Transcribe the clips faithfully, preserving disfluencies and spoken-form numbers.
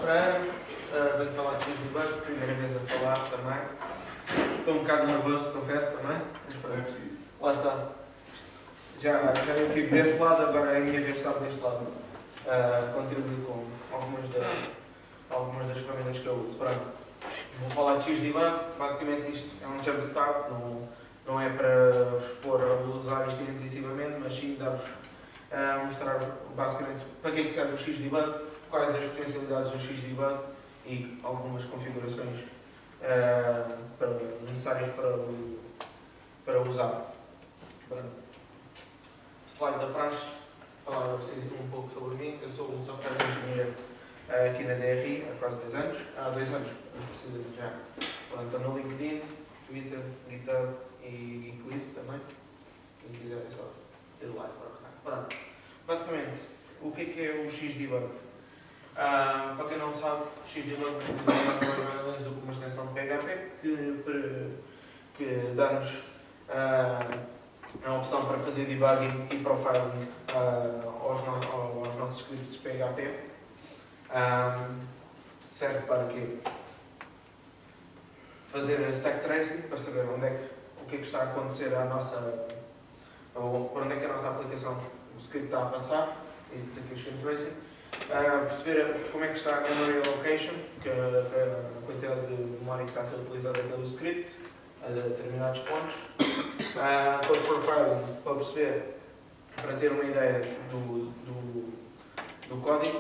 Pereira, uh, venho falar de Xdebug, primeira vez a falar também. Estou um bocado nervoso, confesso também. Não é preciso. Lá está. Já, já eu estive desse lado, agora é a minha vez de estar deste lado. Uh, contribuir com algumas, da, algumas das ferramentas que eu uso. Pronto. Vou falar de Xdebug, basicamente isto é um jumpstart, não, não é para vos pôr a usar isto intensivamente, mas sim dar-vos a mostrar basicamente para que é que serve o Xdebug, quais as potencialidades do Xdebug e algumas configurações uh, para, necessárias para, para usar. Pronto. Slide da praxe, falar um pouco sobre mim. Eu sou um software engineer uh, aqui na D R I há quase dois anos. Há dois anos, não precisa já. Pronto, estou no LinkedIn, Twitter, GitHub e Geeklist também. Quem quiser é só ter o like para cá. Pronto. Basicamente, o que é que é o Xdebug? Uh, para quem não sabe, Xdebug é uma extensão de P H P que, que dá-nos uh, a opção para fazer debugging e profiling uh, aos, no, aos nossos scripts de P H P. Um, serve para quê? Fazer stack tracing, para saber onde é que, o que é que está a acontecer à nossa, ou por onde é que a nossa aplicação, o script está a passar, execution tracing. Uh, perceber como é que está a memory allocation, que é a quantidade de memória que está a ser utilizada pelo script a determinados pontos. Uh, code profiling, para perceber, para ter uma ideia do, do, do código.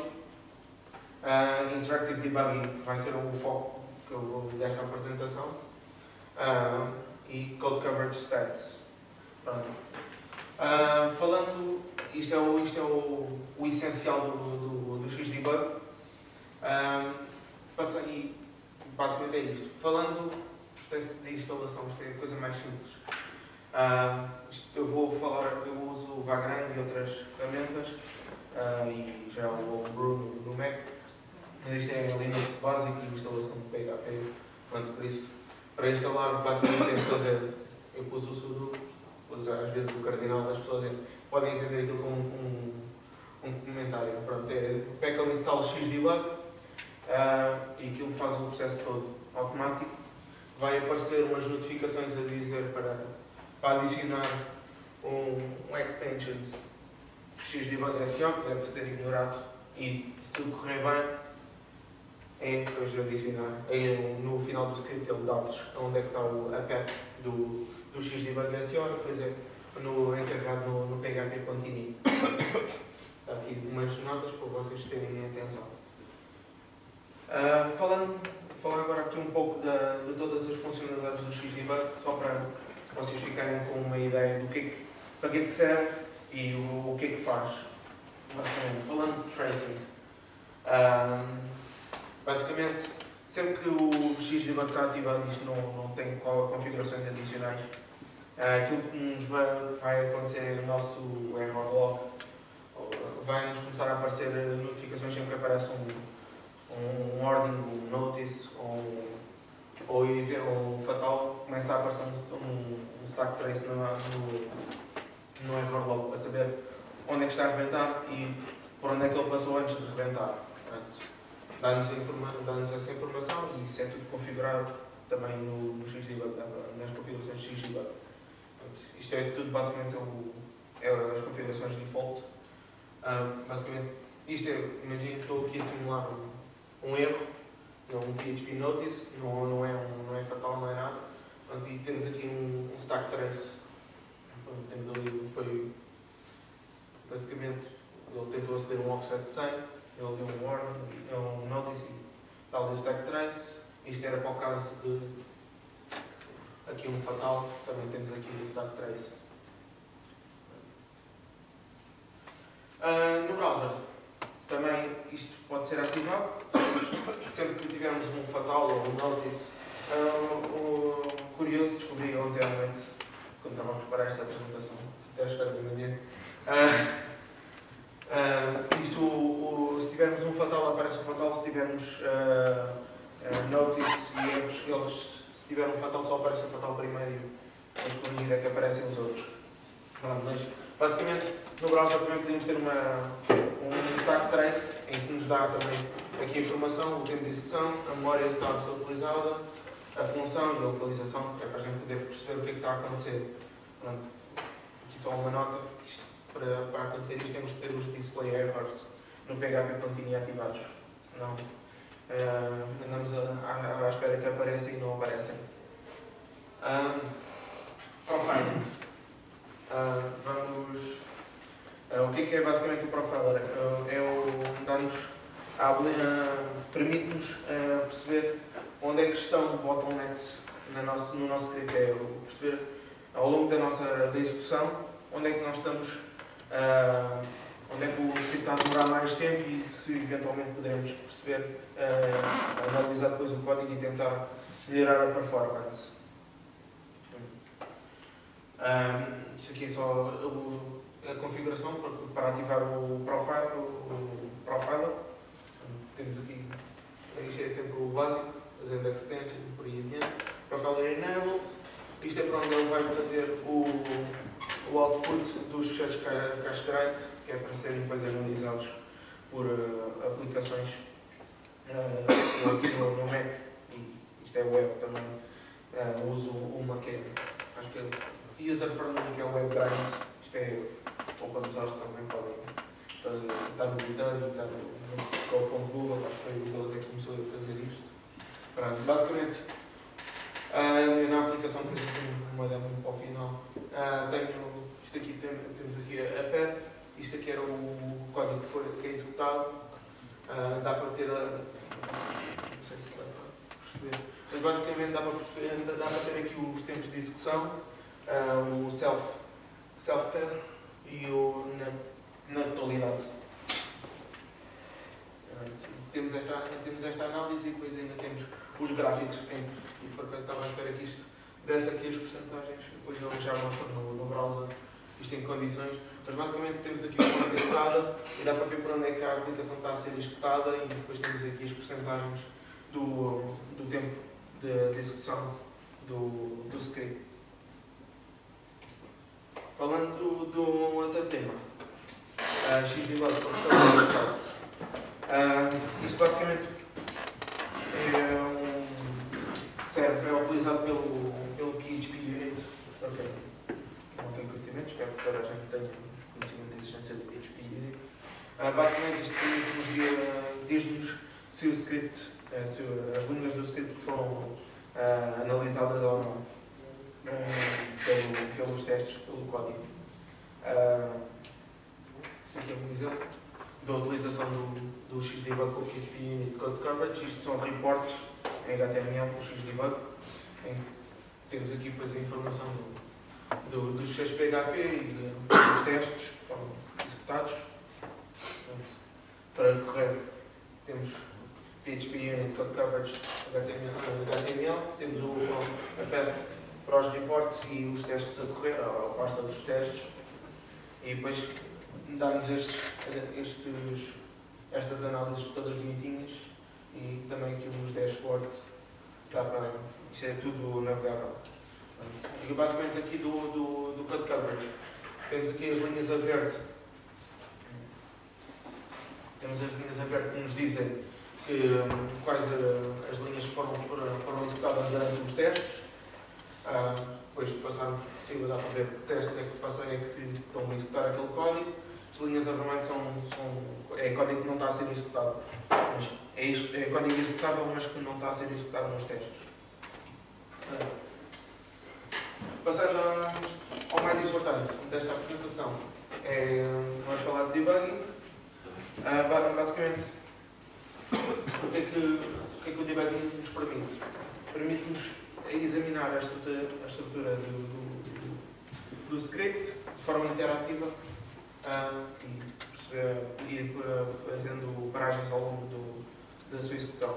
Uh, interactive debugging, que vai ser o foco que eu vou desta apresentação. Uh, e code coverage stats. Pronto. Uh, falando, isto é o, isto é o, o essencial do, do, do Xdebug. Uh, passa, e basicamente é isto. Falando do processo de instalação, isto é a coisa mais simples. Uh, isto, eu vou falar, eu uso o Vagrant e outras ferramentas uh, e já o Homebrew no, no Mac. Mas isto é Linux básico e instalação de P H P. Pronto, por isso, para instalar, basicamente tenho que fazer, eu pus o sudo, pus às vezes o cardinal das pessoas podem entender aquilo como um, um, um comentário. Pronto, é pacl install Xdebug uh, e aquilo faz o processo todo automático. Vai aparecer umas notificações a dizer para, para adicionar um, um extensions Xdebug S O que deve ser ignorado e se tudo correr bem é depois adicionar. Aí, no final do script ele dá-vos onde é que está o, a path do, do Xdebug S O e depois é no, encarregado no, no P H P Continue. Está aqui umas notas para vocês terem atenção. Uh, falando, vou falar agora aqui um pouco da, de todas as funcionalidades do Xdebug, só para vocês ficarem com uma ideia do que é que, para que é que serve e o, o que é que faz. Basicamente, falando de tracing. Um, basicamente, sempre que o Xdebug está ativado, isto não, não tem configurações adicionais. Uh, aquilo que nos vai, vai acontecer no nosso error log, vai nos começar a aparecer notificações sempre que aparece um, um warning, um notice ou, ou um fatal, começa a aparecer um, um, um stack trace no, no, no error log para saber onde é que está a rebentar e por onde é que ele passou antes de rebentar. Dá-nos dá essa informação e isso é tudo configurado também no, no Xdebug, nas configurações de Xdebug. Isto é tudo basicamente o, é as configurações default. Um, basicamente, isto é, imagino que estou aqui a simular um, um erro, não um P H P notice, não, não, é um, não é fatal, não é nada. Pronto, e temos aqui um, um stack trace. Pronto, temos ali, foi basicamente, ele tentou aceder um offset de cem, ele deu um warning, um notice e tal de stack trace. Isto era para o caso de aqui um fatal, também temos aqui o stack trace. Uh, no browser, também isto pode ser ativado, sempre que tivermos um fatal ou um notice. Uh, o curioso, descobri ontem à noite, quando estava a preparar esta apresentação, até às quatro da manhã. Uh, uh, isto, o, o, se tivermos um fatal, aparece um fatal, se tivermos uh, uh, notice e erros, eles, se tiver um fatal, só aparece o fatal primeiro e depois corrigir é que aparecem os outros. Pronto, mas basicamente no browser também podemos ter uma, um stack trace em que nos dá também aqui a informação, o tempo de execução, a memória que está a ser utilizada, a função e a localização, que é para a gente poder perceber o que é que está a acontecer. Pronto. Aqui só uma nota, isto, para, para acontecer isto temos que ter os display errors no P H P Continue ativados, senão uh, andamos a, à, à espera que apareçam e não aparecem. Um, profiling. Uh, vamos... Uh, o que é que é basicamente o profiler? Uh, é o dar-nos, uh, permite-nos uh, perceber onde é que estão bottlenecks no nosso, no nosso script, é perceber ao longo da nossa da execução onde é que nós estamos, uh, onde é que o script está a demorar mais tempo e se eventualmente poderemos perceber, uh, analisar depois o código e tentar melhorar a performance. Um, isto aqui é só o, a configuração para, para ativar o profile, o profiler. Temos aqui, isto é sempre o básico, fazendo extension, por aí adiante. Profiler enabled. Isto é para onde ele vai fazer o, o output dos fecheiros Cascade, que é para serem depois analisados por uh, aplicações. Uh, eu aqui no, no Mac, e isto é web também, uh, uso uma que é, acho que é user friendly, que é o WebGrind. Isto é open source também, podem fazer, estar no GitHub, estar no Google, acho que foi o Google que começou a fazer isto. Pronto, basicamente, uh, na aplicação que eu tenho uma demo para o final, uh, tenho, isto aqui, tem, temos aqui a, a path, isto aqui era o código que, foi, que é executado, uh, dá para ter a, não sei se dá para perceber, mas basicamente dá para, perceber, dá para ter aqui os tempos de execução, uh, o self, self-test e o na, na totalidade. Temos esta, temos esta análise e depois ainda temos os gráficos em, e por acaso estava a espera que isto desse aqui as percentagens, depois eu já mostro no, no browser isto em condições, mas basicamente temos aqui uma entrada e dá para ver por onde é que a aplicação está a ser executada e depois temos aqui as percentagens do, do tempo de, de execução do, do script. Falando do, do outro tema, uh, Xdebug Performance. Uh, isto basicamente é um, serve, é utilizado pelo, pelo P H P Unit. Ok, não tenho conhecimento, espero que toda a gente tenha conhecimento da existência do P H P Unit. Uh, basicamente isto diz-nos se o script, uh, se as linhas do script foram uh, analisadas ou não uh, pelo, pelos testes, pelo código. Uh, aqui é um exemplo da utilização do, do Xdebug com o P H P Unit Code Coverage. Isto são reportes em H T M L com o Xdebug. Temos aqui depois a informação do, do, dos fecheiros P H P e dos testes que foram executados. Para correr, temos P H P Unit Code Coverage H T M L, temos o, a path para os reports e os testes a correr, a pasta dos testes, e depois dá-nos estes, estes, estas análises todas bonitinhas e também aqui uns dashboards. Dá para, isto é tudo navegável. E basicamente aqui do, do, do Code Coverage temos aqui as linhas a verde. Temos as linhas a verde que nos dizem que, quais as linhas que foram, foram executadas durante os testes. Ah, depois de passarmos por cima, dá para ver que testes é que passam, é que estão a executar aquele código. As linhas a vermelho são, são, é código que não está a ser executado. Mas é, isso, é código executável, mas que não está a ser executado nos testes. Ah. Passando ao mais importante desta apresentação, é, vamos falar de debugging. Ah, basicamente, o que, é que, o que é que o debugging nos permite? Permite-nos examinar a estrutura, a estrutura do, do, do, do script de forma interativa uh, e perceber, ir fazendo paragens ao longo do, da sua execução.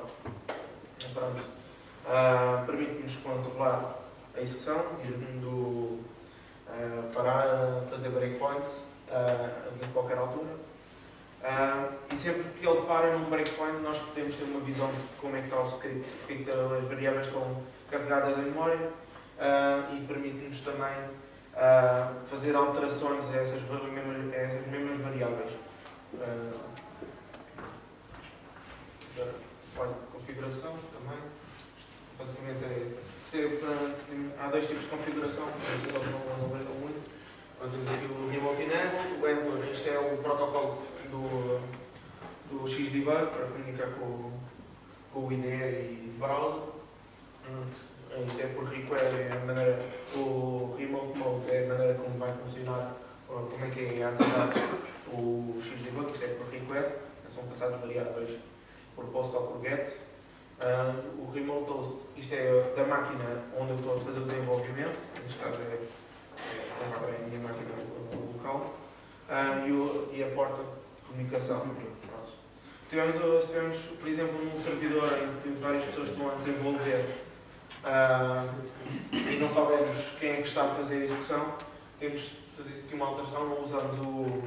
Uh, Permite-nos controlar a execução, ir do, uh, parar, fazer breakpoints uh, em qualquer altura. Uh, e sempre que ele para num breakpoint, nós podemos ter uma visão de como é que está o script, o que é que as variáveis estão carregadas em memória uh, e permite-nos também uh, fazer alterações a essas mesmas, a essas mesmas variáveis. Uh, slide de configuração também. Basicamente é, é para, há dois tipos de configuração, mas eles não, não variam muito. Temos aqui o Remote Enable, o Handler, isto é o protocolo do, do Xdebug para comunicar com, com o I D E e browser. Isto é por request, é a maneira, o Remote Mode é a maneira como vai funcionar, como é que é ativado o Xdebug, isto é por request, são passados variáveis por post ou por get. Uh, o Remote Host, isto é da máquina onde eu estou a fazer o desenvolvimento, neste caso é, é, é a minha máquina local, uh, e, o, e a porta de comunicação. Se tivermos, se tivermos, por exemplo, num servidor em que várias pessoas estão a desenvolver uh, e não sabemos quem é que está a fazer a execução, temos de fazer aqui uma alteração, não usamos o,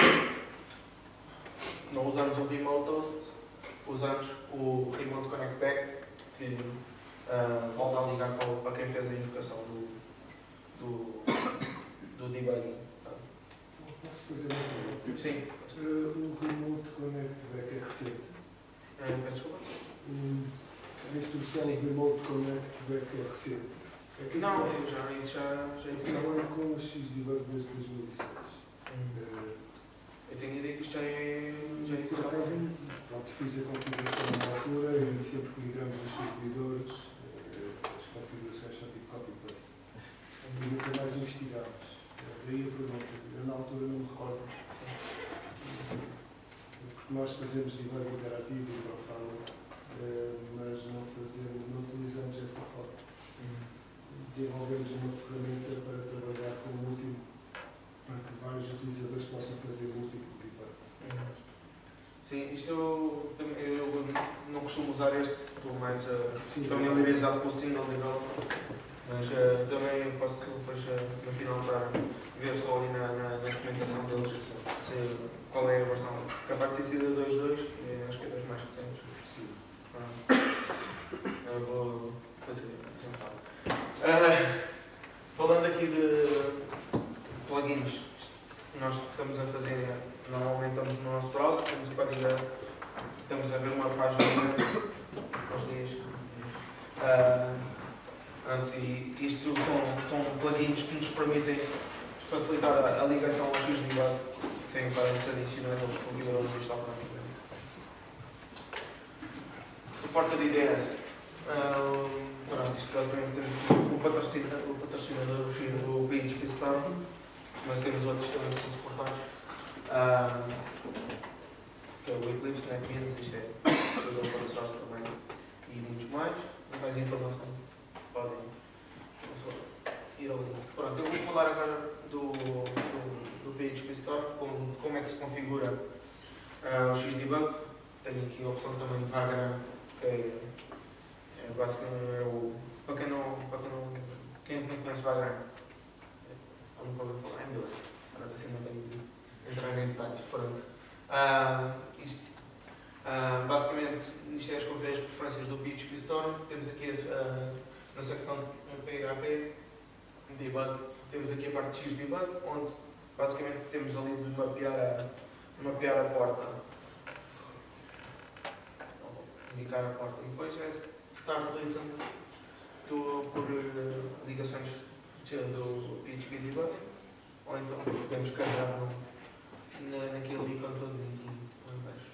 não usamos o Remote Host, usamos o Remote Connect Back, que uh, volta a ligar para, para quem fez a invocação do, do, do debugging. Posso fazer uma pergunta? Sim. Uh, o Remote Connect Back é recente? Uh, peço desculpa? Um, a instrução Sim. Remote Connect Back é recente? É que Não, eu já, isso já, já eu existe. trabalho com o Xdebug desde dois mil e seis. Hum. Uh, Eu tenho a ideia que isto já é. Já Por existe. acaso, pronto, fiz a configuração na altura e sempre que migramos os servidores, uh, as configurações são tipo copy-paste. E nunca mais investigámos. Uh, daí a pergunta. Eu na altura não me recordo. Porque nós fazemos debug interativo e profile, uh, mas não, fazemos, não utilizamos essa forma. Desenvolvemos uma ferramenta para trabalhar com o último, para que vários utilizadores possam fazer múltiplo debug. Sim, isto eu, também- eu não costumo usar este, estou mais uh, Sim. familiarizado com o single developer, mas uh, também eu posso depois uh, no final estar a ver só ali na, na, na documentação deles se, qual é a versão. Capaz de ter sido a dois ponto dois, que acho que é das mais recentes. Sim. Eu vou fazer uh, falando aqui de plugins, nós estamos a fazer, normalmente estamos no nosso browser, temos o código, estamos a ver uma página aos dias. Uh, pronto, e isto são, são plugins que nos permitem facilitar a, a ligação ao Xdebug sem parâmetros adicionais aos configuradores disto automaticamente. Suporte de I D S. Uh, pronto, isto basicamente temos o patrocinador, o patrocinador o P H P Storm, mas temos outros também que são suportados. Uh, que é o Eclipse, NetBeans, isto é tudo open source também, e muitos mais. Mais informação podem ir ao link. Pronto, eu vou falar agora do, do, do P H P Storm, como, como é que se configura uh, o Xdebug. Tenho aqui a opção também de Vagrant, que é, é basicamente é o, para quem não, para quem não, quem não conhece Vagrant, eu nunca ouvi falar em dois, pronto, assim não tenho de entrar em detalhes. Pronto. Uh, isto, uh, basicamente, isto é as configurações de preferências do P H P Storm. Temos aqui uh, na secção P H P Debug, temos aqui a parte de Xdebug, onde basicamente temos ali de mapear a, mapear a porta, indicar a porta, e depois é Start Listen do, por uh, ligações do P H P Debug, ou então podemos carregar no, na, naquele ícone todo aqui em baixo.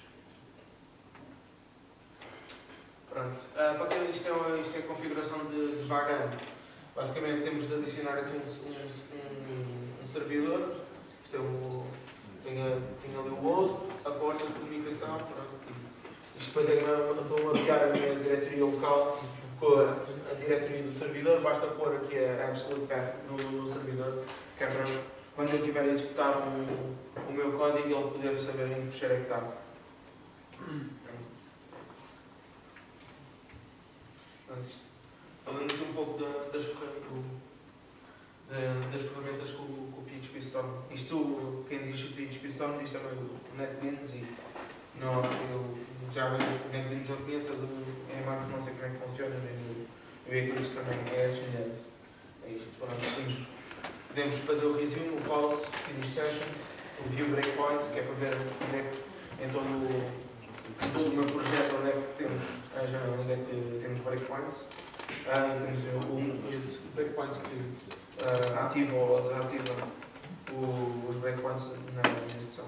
Pronto. Uh, para ter isto é, isto é a configuração de, de Vagrant. Basicamente temos de adicionar aqui um, um, um, um servidor. Isto é o, tem, a, tem ali o host, a porta de comunicação. Pronto. Isto depois é que eu estou a mapear a minha diretoria local com a, a diretoria do servidor. Basta pôr aqui a absolute path no, no servidor, que é para quando eu estiver a executar o, o meu código ele poder saber em que fecheiro é que está. Falando aqui um pouco da, das, da, das ferramentas com, com o P H P Storm. Isto, quem diz o P H P Storm diz também o NetBeans e não, eu já o NetBeans eu conheço, do Emacs não sei como é que funciona, nem o Eclipse também é semelhante. É isso. Podemos, podemos fazer o resume, o pause, finish sessions, o view breakpoints, que é para ver onde é que em todo o, todo o meu projeto, onde é que temos, onde é que temos breakpoints, uh, e temos o limite de breakpoints que uh, ativa ou desativa o, os breakpoints na, na execução.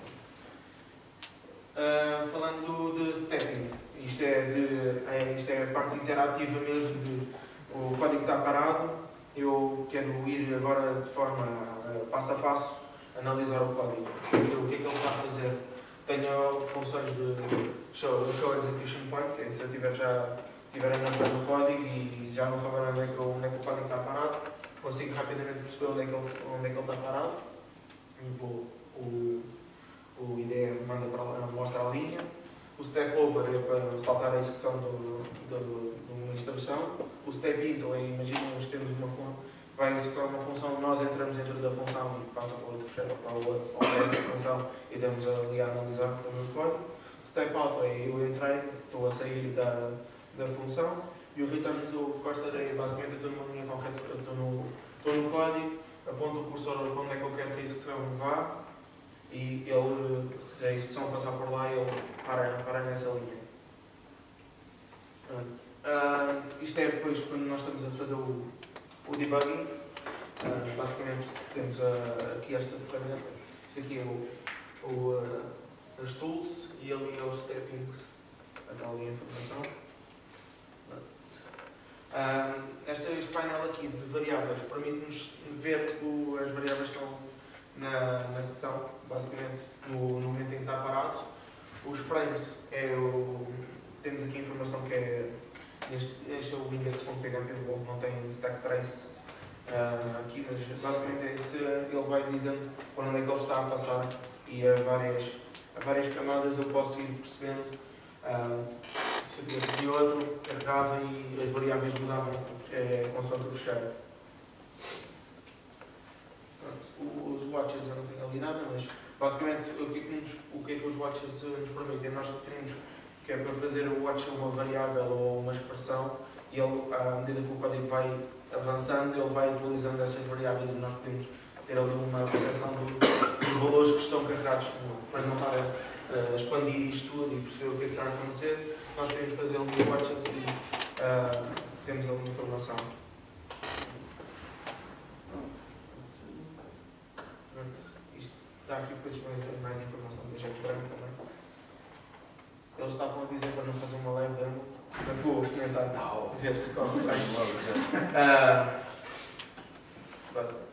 Uh, falando de stepping, isto é, de, é, isto é a parte interativa mesmo, de o código está parado, eu quero ir agora de forma uh, passo a passo analisar o código, o que é que ele está a fazer. Tenho funções de show, show execution point, que é se eu tiver já tiver a navegado no código e já não souber onde é, que, onde é que o código está parado, consigo rapidamente perceber onde é que ele, onde é que ele está parado. E vou, o, o I D E manda para lá, mostra a linha. O step over é para saltar a execução do, do, de uma instrução. O step into é, imaginemos, temos uma função, vai executar uma função, nós entramos dentro da função e passa para o outro fecheiro, para o outro, para essa função e temos ali a analisar o meu código. O step out é eu entrei, estou a sair da, da função. E o return do cursor é basicamente eu estou numa linha concreta, eu estou no, estou no código, aponto o cursor para onde é que eu quero que a execução vá e ele, se a execução passar por lá, ele para, para nessa linha. Uh, isto é depois quando nós estamos a fazer o, o debugging. Uh, basicamente temos uh, aqui esta ferramenta. Isto aqui é o, o, uh, as tools e ali é os steppings, até ali a informação. Uh, este, este painel aqui de variáveis permite-nos ver o, as variáveis que estão na, na sessão, basicamente no, no momento em que está parado. Os frames, é o, temos aqui a informação que é este, este é o index.php, não tem stack trace uh, aqui, mas basicamente é esse, ele vai dizendo por onde é que ele está a passar e a várias, a várias camadas eu posso ir percebendo. Uh, Se eu tivesse aqui outro, carregava e as variáveis mudavam é, consoante o fecheiro. Os watches eu não tenho ali nada, mas basicamente o que é que, nos, o que, é que os watches nos permitem? Nós definimos que é para fazer o watch uma variável ou uma expressão e ele, à medida que o código vai avançando, ele vai atualizando essas variáveis e nós podemos ter ali uma percepção do, dos valores que estão carregados para não estar a, a expandir isto tudo e perceber o que é que está a acontecer. Nós podemos fazer ali o watches e uh, temos ali informação. Isto está aqui depois mais informação do jeito branco também. Eles estavam a dizer para não fazer uma live demo, mas vou experimentar a ver se corre bem. Uh, basicamente.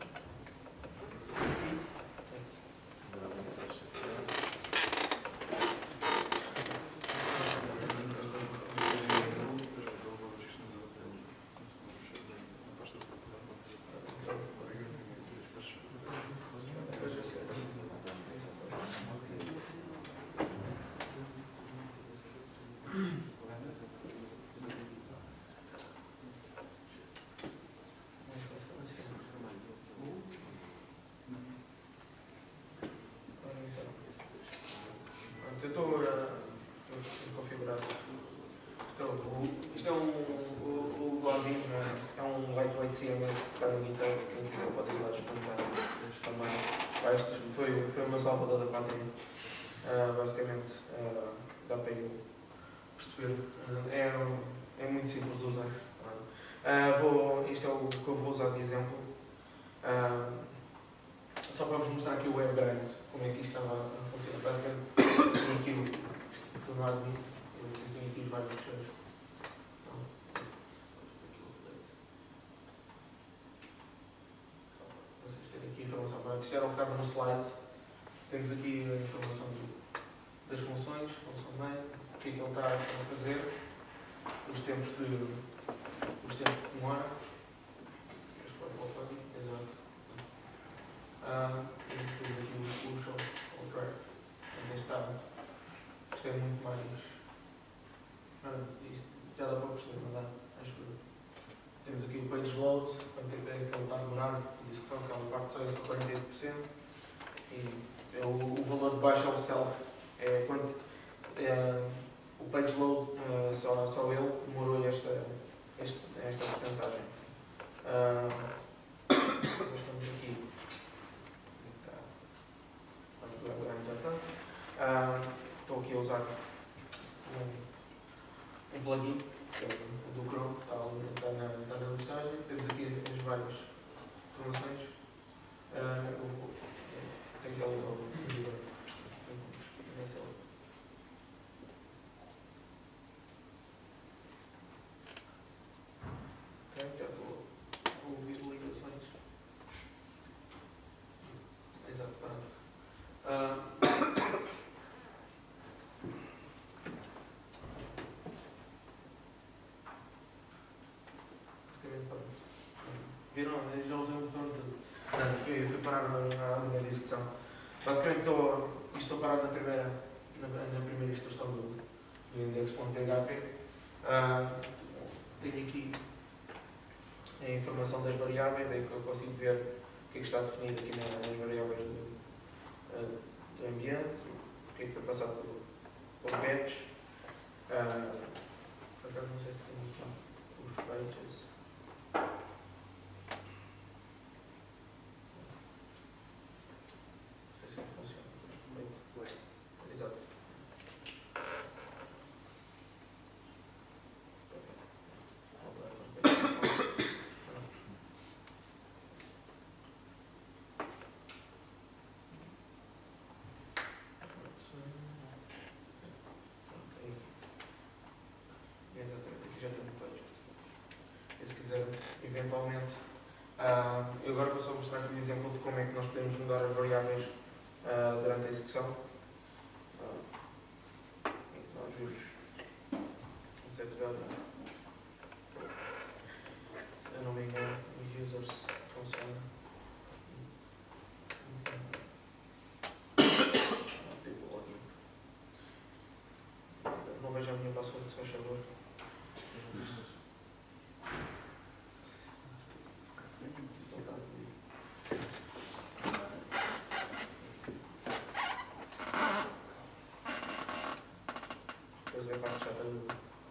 Eu estou a configurar. Isto é um, o, o Godin, é um lightweight C M S que está no GitHub, quem quiser pode ir lá experimentar também. Isto foi, foi uma salvador da pátria. Uh, basicamente, uh, dá para eu perceber. Uh, é, é muito simples de usar. Uh, vou, isto é o que eu vou usar de exemplo. Uh, só para vos mostrar aqui o web grande, como é que isto estava a funcionar. Basicamente, tenho aqui o no admin, eu tenho aqui os vários fecheiros. Então, vocês terem aqui a informação. Isto era o que estava no slide. Temos aqui a informação do, das funções, função main, o que é que ele está a fazer, os tempos de, os tempos de demora. Este foi o código, exato. Uh, e depois aqui o, o show, o draft. Este está, isto é muito mais. Não, isto já dá para perceber, não dá? Acho que temos aqui o page load, quanto é que ele está a demorar, a discussão, aquela parte só é quarenta e oito por cento. E é o, o valor de baixo é o self. É quanto, é, o page load, uh, só, só ele demorou esta, esta, esta porcentagem. Uh, estamos aqui. Já está. Uh, estou aqui a usar informações. Uh, eu vou, tenho que ligar o servidor. Ok, já estou a ouvir ligações. Exato, pronto. Uh, Viram? Eu já usei o botão de tudo. Portanto, fui, fui parar na, na linha de execução. Basicamente, estou, estou parado na primeira, na, na primeira instrução do, do index.php. Uh, tenho aqui a informação das variáveis, é que eu consigo ver o que é que está definido aqui nas variáveis do, uh, do ambiente, o que é que foi passado por, por batch. Uh, por acaso, não sei se tem então, os pages. Assim funciona. Bem, exato. Exatamente, aqui já tenho pages. E se quiser, eventualmente, uh, eu agora vou só mostrar aqui o exemplo de como é que nós podemos mudar as variáveis uh, durante a execução. Uh, nós vimos o set value. Se eu não me engano, o users funciona. Não vejo a minha password, se faz favor. Depois vai para a chata do...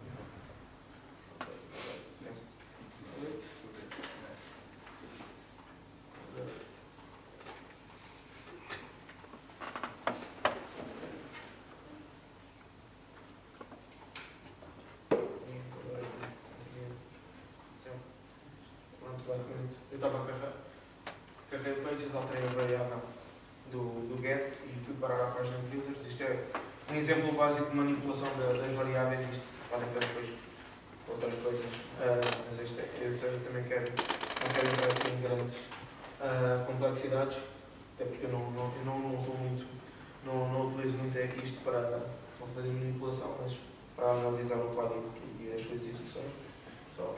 Basicamente, eu estava a carregar, carreguei o pages, alterei a variável do, do get e fui parar à página de users. Isto é um exemplo básico de manipulação da, das variáveis. Isto podem ver depois outras coisas, uh, mas este é, este eu também quero, não quero entrar aqui em grandes uh, complexidades, até porque eu não, não, eu não, não sou muito, não, não utilizo muito isto para, para fazer manipulação, mas para analisar o código e as suas execuções. Só.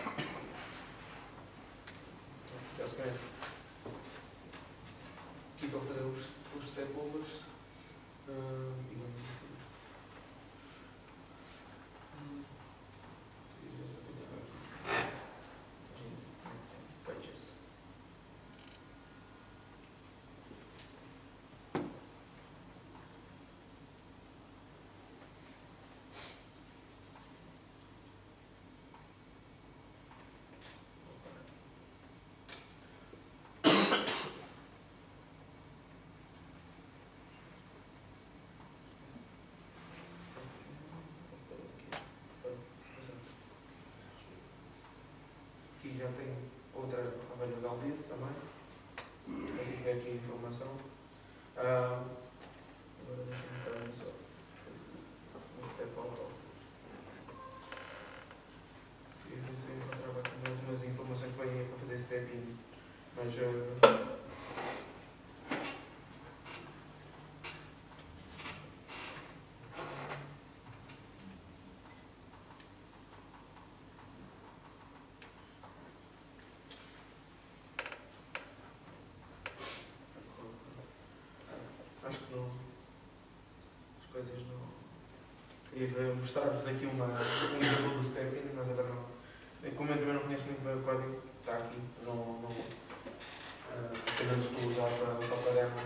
Basicamente, aqui estou a fazer os, os step overs, uh, digamos assim. Pages. Aqui já tenho outra variável disso também. Consigo ver aqui a informação. Uh, agora deixa-me parar só no step auto. E ver se eu encontrava aqui mais umas informações para, para fazer step in. Mas uh, acho que não. As coisas não. Queria mostrar-vos aqui uma, um exemplo do step in, mas agora não. Como eu também não conheço muito bem o código, está aqui. Não, não, uh, apenas estou a usar para, só para demo.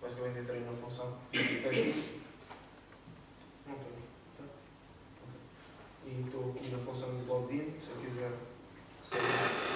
basicamente entrei na função staging. Não tenho. Tá? Okay. E estou aqui na função isLogin, se eu quiser sair.